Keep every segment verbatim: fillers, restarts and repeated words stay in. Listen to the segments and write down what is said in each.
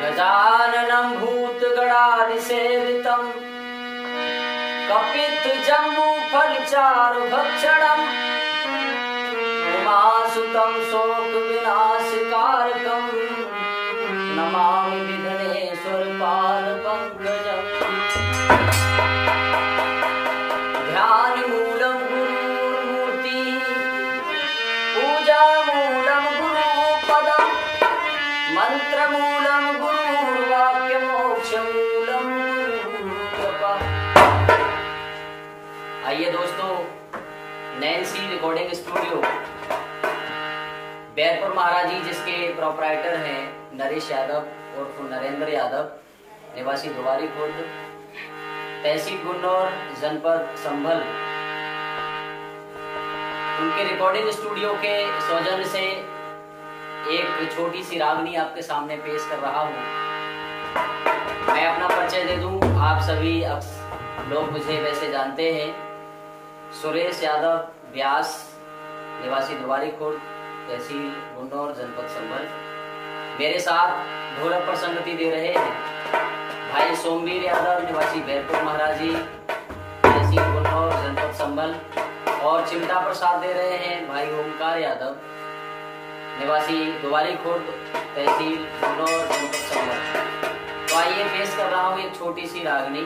गजाननं भूतगणाधिसेवितं कपित्थजम्बूफलचारुभक्षणं उमासुतं शोकविनाशकारकं नमामि विघ्नेश्वरपादपङ्कजम्। ध्यानमूलं गुरुर्मूर्तिः पूजामूलं गुरुपदं मंत्रमूलं गुरुर्वाक्यमोक्षमूलं गुरुकृपा। आइए दोस्तों, Nancy recording studio Bairpur Maharaji, जिसके प्रोपराइटर हैं नरेश यादव और नरेंद्र यादव, निवासी दुवारी खुर्द, तहसील गुन्नौर, जनपद संभल, उनके रिकॉर्डिंग स्टूडियो के सौजन्य से एक छोटी सी रागनी आपके सामने पेश कर रहा हूँ। मैं अपना परिचय दे दूं, आप सभी लोग मुझे वैसे जानते हैं। सुरेश यादव व्यास, निवासी दुवारी खुर्द, तहसील गुन्नौर, जनपद संभल। मेरे साथ ढोलक पर संगति दे रहे हैं भाई सोमवीर यादव, निवासी बैरपुर महाराजी, तहसील गुन्नौर, जनपद संभल। और चिमटा पर साथ दे रहे हैं भाई ओमकार यादव, निवासी दुवारी खुर्द, तहसील गुन्नौर, जनपद संभल। तो आइए पेश कर रहा हूँ एक छोटी सी रागनी।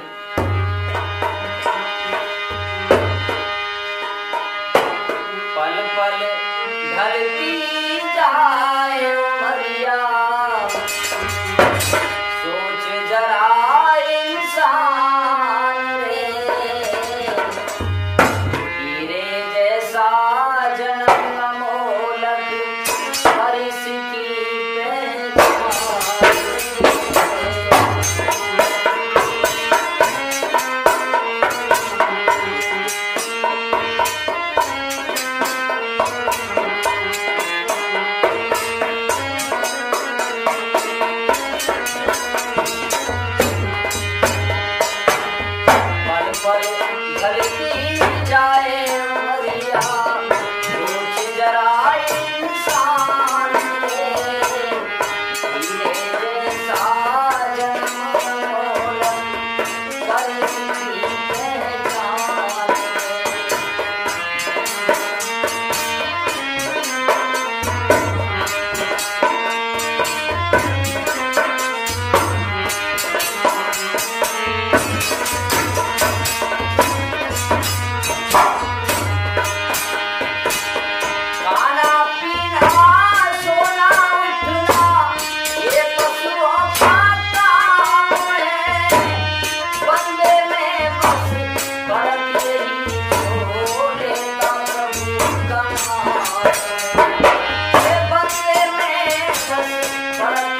पल पल ढलती जाए उमरिया, सोच जरा इंसान रे, हीरे जैसा जन्म अमोलक हरिस की पहचान। ढलती जाए उमरिया, सोच जरा इंसान रे, हीरे जैसा जन्म अमोलक हरिस की पहचान। Bye.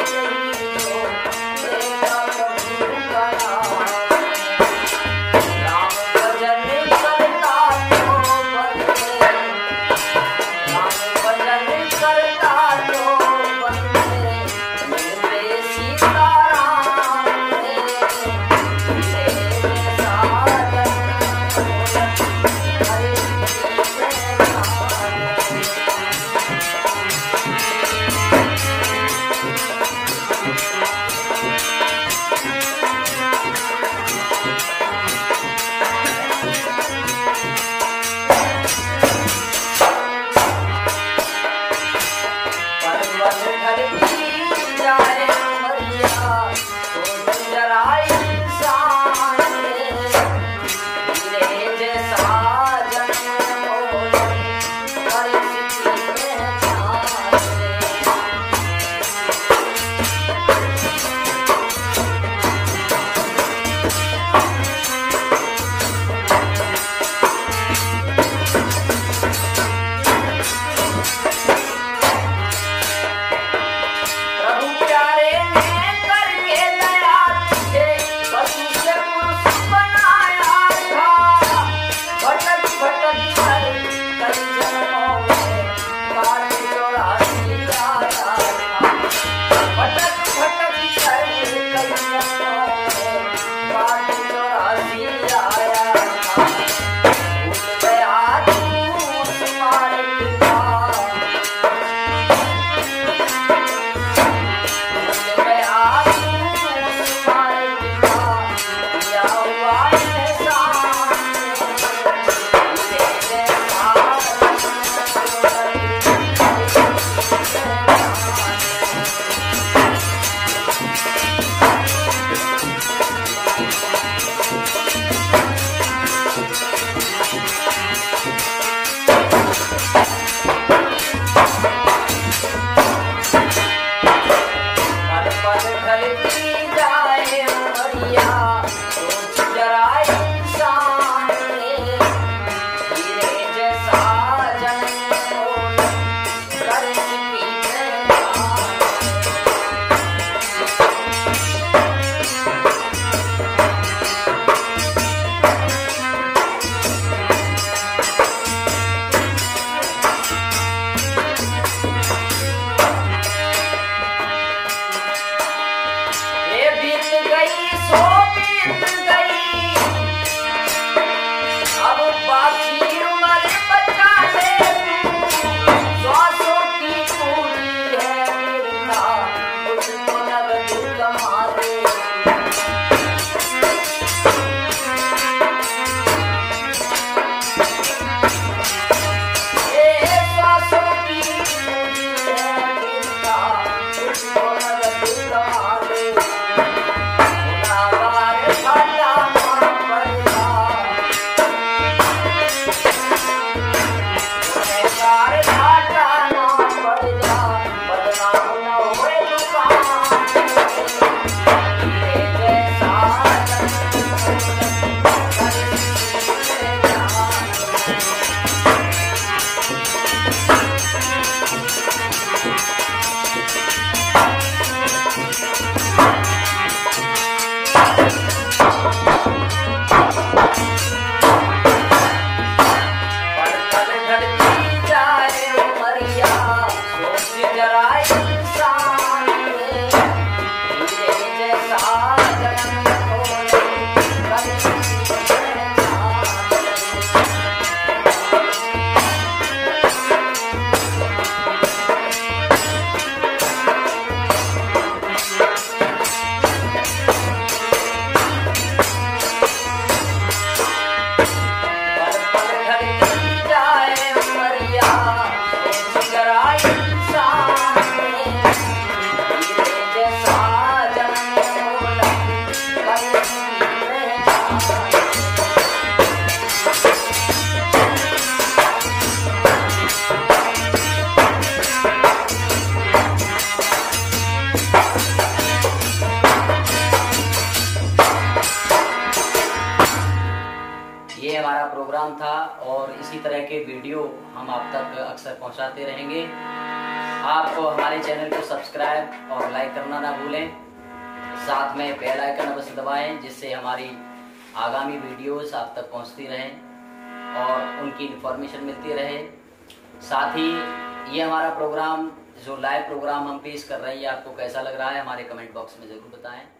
प्रोग्राम था और इसी तरह के वीडियो हम आप तक अक्सर पहुंचाते रहेंगे। आप हमारे चैनल को सब्सक्राइब और लाइक करना ना भूलें, साथ में बेल आइकन अवश्य दबाएं जिससे हमारी आगामी वीडियोस आप तक पहुंचती रहें और उनकी इन्फॉर्मेशन मिलती रहे। साथ ही ये हमारा प्रोग्राम जो लाइव प्रोग्राम हम पेश कर रहे हैं आपको कैसा लग रहा है हमारे कमेंट बॉक्स में ज़रूर बताएं।